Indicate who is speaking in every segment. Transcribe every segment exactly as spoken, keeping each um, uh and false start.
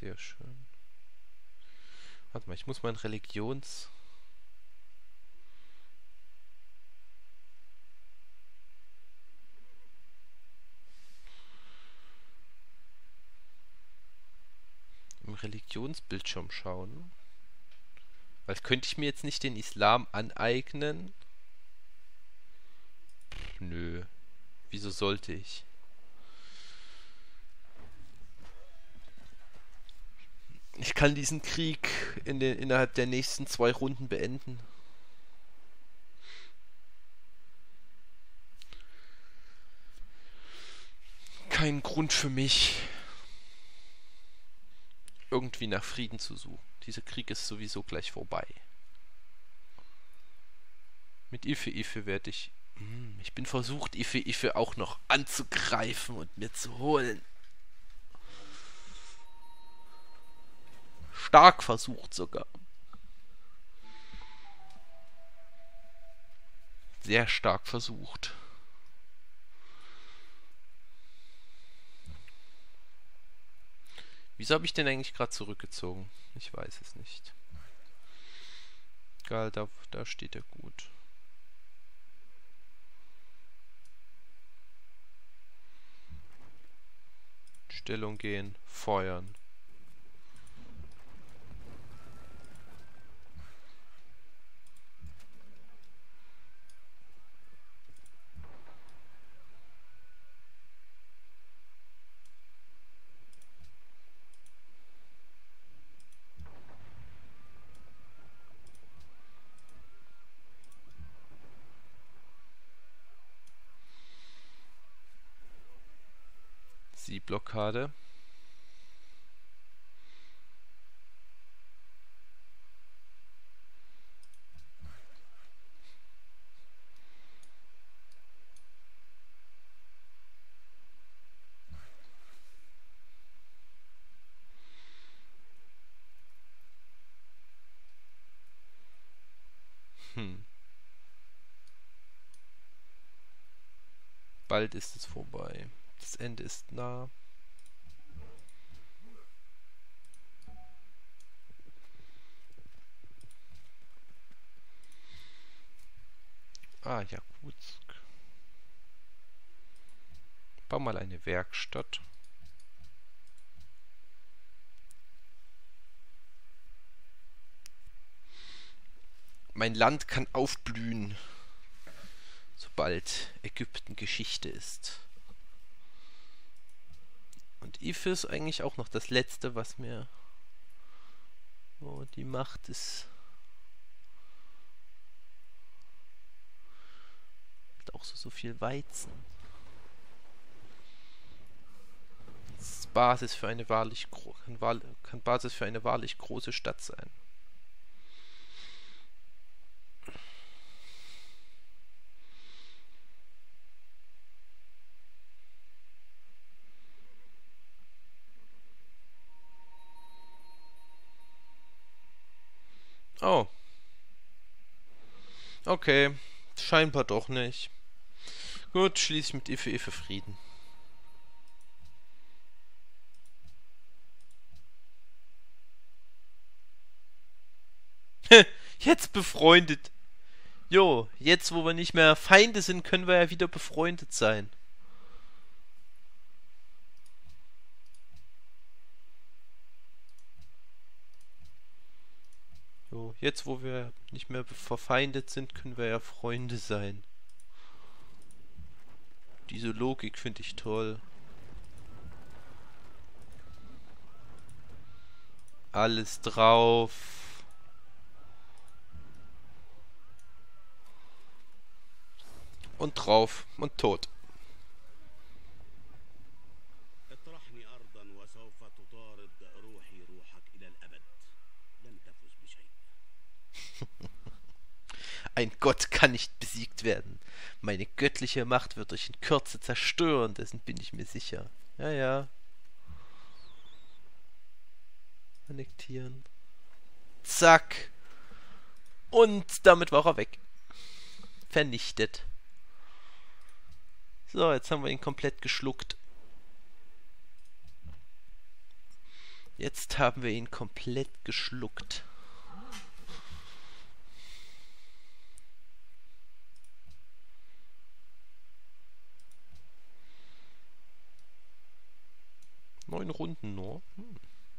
Speaker 1: Sehr schön. Warte mal, ich muss mein Religions... im Religionsbildschirm schauen. Weil könnte ich mir jetzt nicht den Islam aneignen? Pff, nö. Wieso sollte ich? Ich kann diesen Krieg in den, innerhalb der nächsten zwei Runden beenden. Kein Grund für mich, irgendwie nach Frieden zu suchen. Dieser Krieg ist sowieso gleich vorbei. Mit Ife Ife werde ich... Hm, ich bin versucht, Ife Ife auch noch anzugreifen und mir zu holen. Stark versucht sogar. Sehr stark versucht. Wieso habe ich denn eigentlich gerade zurückgezogen? Ich weiß es nicht. Egal, da, da steht er gut. Stellung gehen, feuern. Sie Blockade. Hm. Bald ist es vorbei. Das Ende ist nah. Ah, ja, gut. Bau mal eine Werkstatt. Mein Land kann aufblühen, sobald Ägypten Geschichte ist. Und Ife ist eigentlich auch noch das Letzte, was mir... Oh, die Macht ist... Hat auch so, so viel Weizen. Das ist Basis für eine wahrlich... Kann, wahr, kann Basis für eine wahrlich große Stadt sein. Oh. Okay. Scheinbar doch nicht. Gut, schließe ich mit Ife Ife Frieden. Jetzt befreundet. Jo, jetzt wo wir nicht mehr Feinde sind, können wir ja wieder befreundet sein. Jo, jetzt wo wir nicht mehr verfeindet sind, können wir ja Freunde sein. Diese Logik finde ich toll. Alles drauf. Und drauf. Und tot. Ein Gott kann nicht besiegt werden. Meine göttliche Macht wird euch in Kürze zerstören, dessen bin ich mir sicher. Ja, ja. Annektieren. Zack. Und damit war er weg. Vernichtet. So, jetzt haben wir ihn komplett geschluckt. Jetzt haben wir ihn komplett geschluckt. Neun Runden nur. Hm.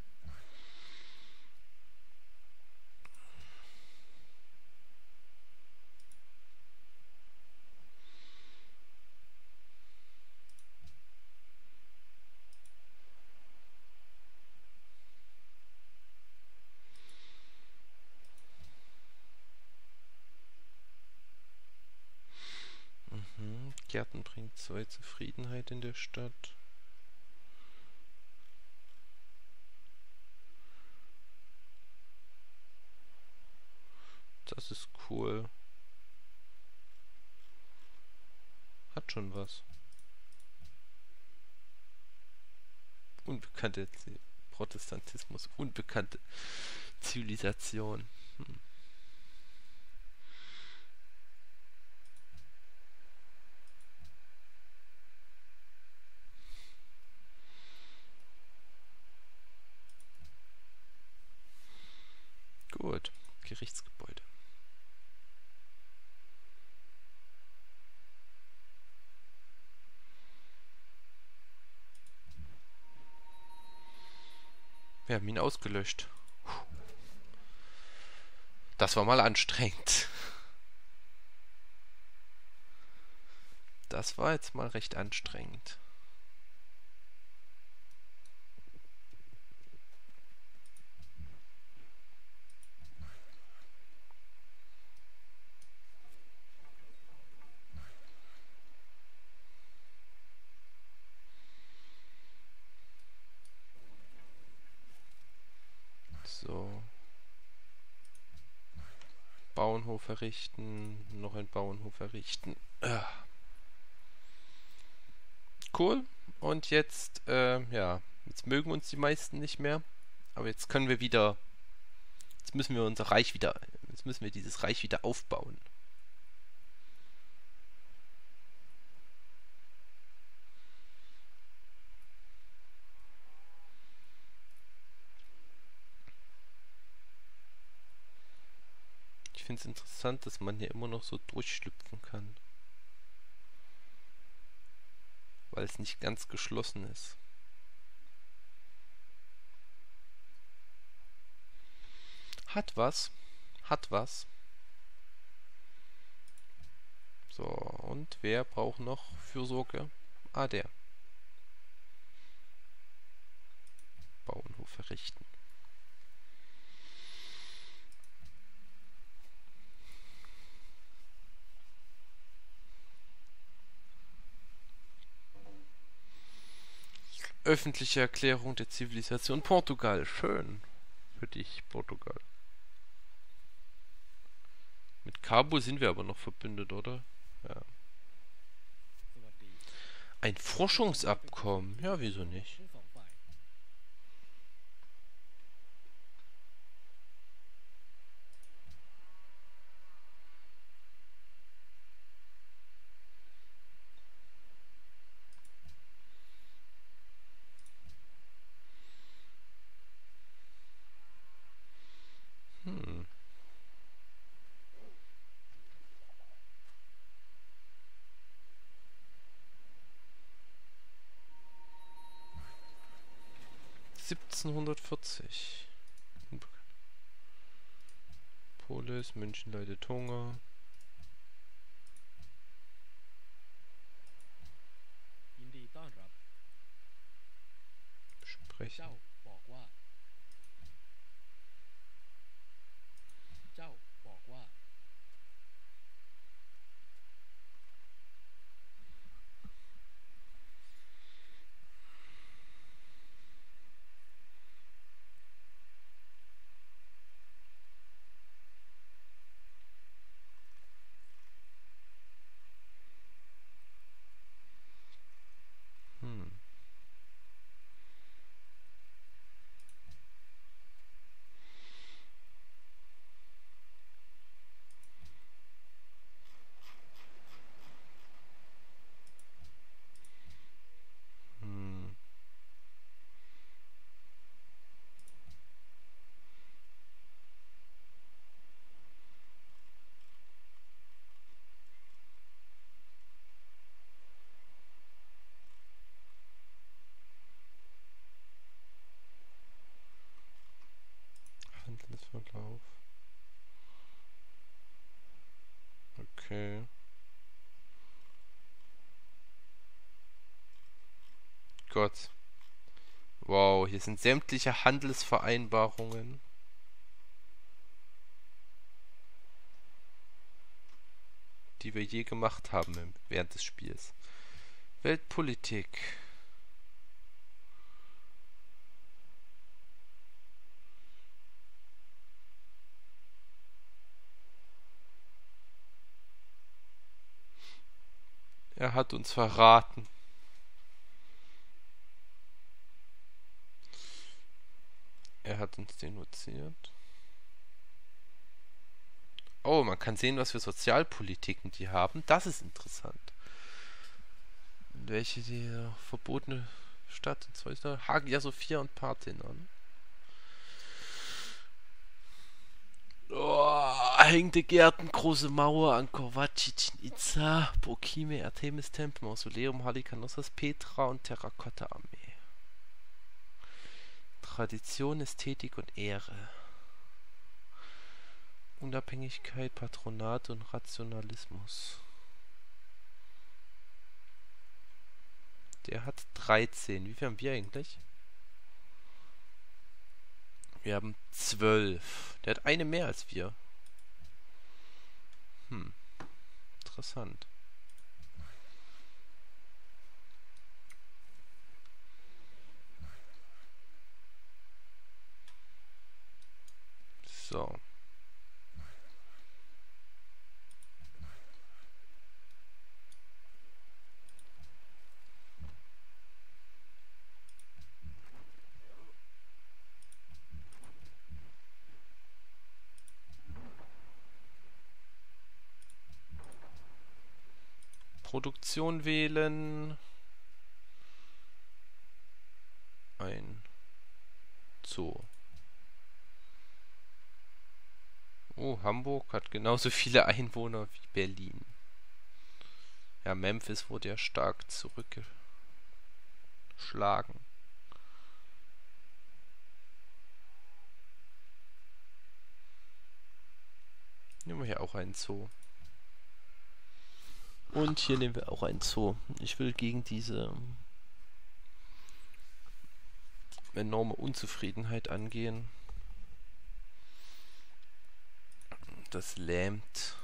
Speaker 1: Mhm. Gärten bringt zwei Zufriedenheit in der Stadt. Das ist cool. Hat schon was. Unbekannte Z- Protestantismus. Unbekannte Zivilisation. Hm. Gut. Gerichtsgebäude. Wir haben ihn ausgelöscht. Das war mal anstrengend. Das war jetzt mal recht anstrengend. So. Bauernhof errichten. Noch ein Bauernhof errichten. Ah. Cool. Und jetzt, äh, ja. Jetzt mögen uns die meisten nicht mehr. Aber jetzt können wir wieder. Jetzt müssen wir unser Reich wieder. Jetzt müssen wir dieses Reich wieder aufbauen. Ich finde es interessant, dass man hier immer noch so durchschlüpfen kann. Weil es nicht ganz geschlossen ist. Hat was. Hat was. So, und wer braucht noch Fürsorge? Ah, der. Bauernhof errichten. Öffentliche Erklärung der Zivilisation Portugal. Schön. Für dich, Portugal. Mit Cabo sind wir aber noch verbündet, oder? Ja. Ein Forschungsabkommen. Ja, wieso nicht? Hm. siebzehnhundertvierzig. Polis, München leidet Hunger. Besprechen. Hm. Okay. Gott. Wow, hier sind sämtliche Handelsvereinbarungen, die wir je gemacht haben während des Spiels. Weltpolitik. Er hat uns verraten. Er hat uns denunziert. Oh, man kann sehen, was für Sozialpolitiken die haben. Das ist interessant. Welche die äh, verbotene Stadt und so weiter. Hagia Sophia und Parthenon. Oh, hängende Gärten, große Mauer, Angkor Wat, Chichen Itza, Burkime, Artemis-Tempel, Mausoleum, Halikarnassos, Petra und Terrakotta-Armee. Tradition, Ästhetik und Ehre. Unabhängigkeit, Patronat und Rationalismus. Der hat dreizehn. Wie viel haben wir eigentlich? Wir haben zwölf. Der hat eine mehr als wir. Hm. Interessant. So. Produktion wählen. Ein Zoo. Oh, Hamburg hat genauso viele Einwohner wie Berlin. Ja, Memphis wurde ja stark zurückgeschlagen. Nehmen wir hier auch einen Zoo. Und hier nehmen wir auch einen Zoo. Ich will gegen diese enorme Unzufriedenheit angehen. Das lähmt.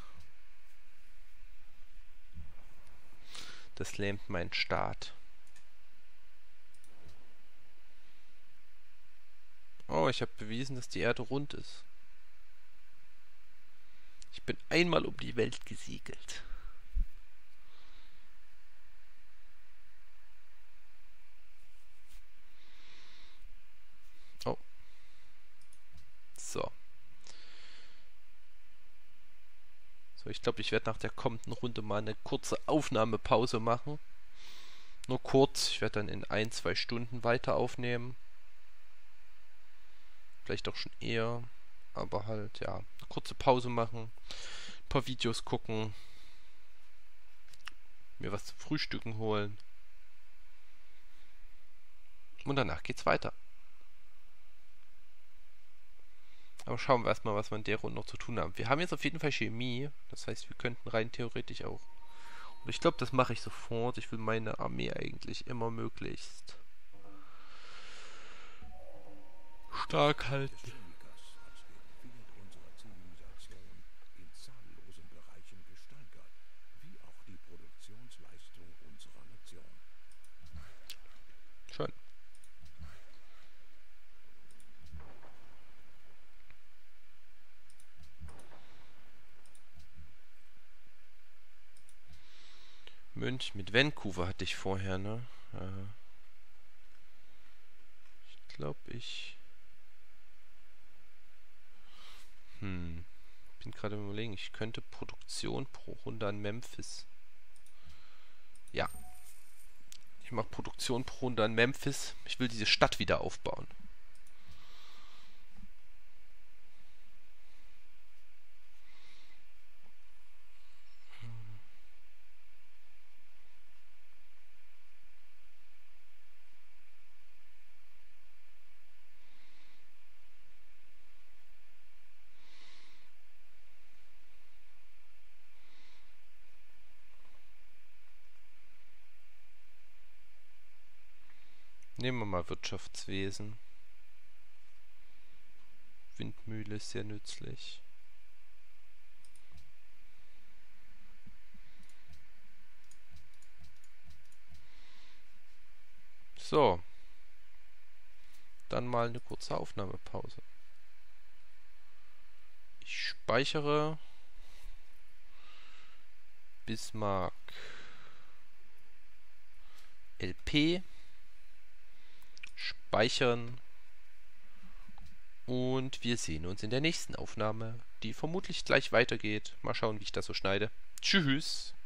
Speaker 1: Das lähmt meinen Staat. Oh, ich habe bewiesen, dass die Erde rund ist. Ich bin einmal um die Welt gesegelt. Oh. So. So, ich glaube, ich werde nach der kommenden Runde mal eine kurze Aufnahmepause machen. Nur kurz. Ich werde dann in ein, zwei Stunden weiter aufnehmen. Vielleicht auch schon eher. Aber halt, ja, eine kurze Pause machen. Ein paar Videos gucken. Mir was zum Frühstücken holen. Und danach geht's weiter. Aber schauen wir erstmal, was wir in der Runde noch zu tun haben. Wir haben jetzt auf jeden Fall Chemie. Das heißt, wir könnten rein theoretisch auch. Und ich glaube, das mache ich sofort. Ich will meine Armee eigentlich immer möglichst stark halten. Schon. Münch mit Vancouver hatte ich vorher, ne? Äh, ich glaube, ich... Hm. Bin gerade im Überlegen, ich könnte Produktion pro Runde an Memphis. Ja. Ich mache Produktion pro Runde an Memphis. Ich will diese Stadt wieder aufbauen. Nehmen wir mal Wirtschaftswesen. Windmühle ist sehr nützlich. So. Dann mal eine kurze Aufnahmepause. Ich speichere Bismarck L P. Speichern. Und wir sehen uns in der nächsten Aufnahme, die vermutlich gleich weitergeht. Mal schauen, wie ich das so schneide. Tschüss!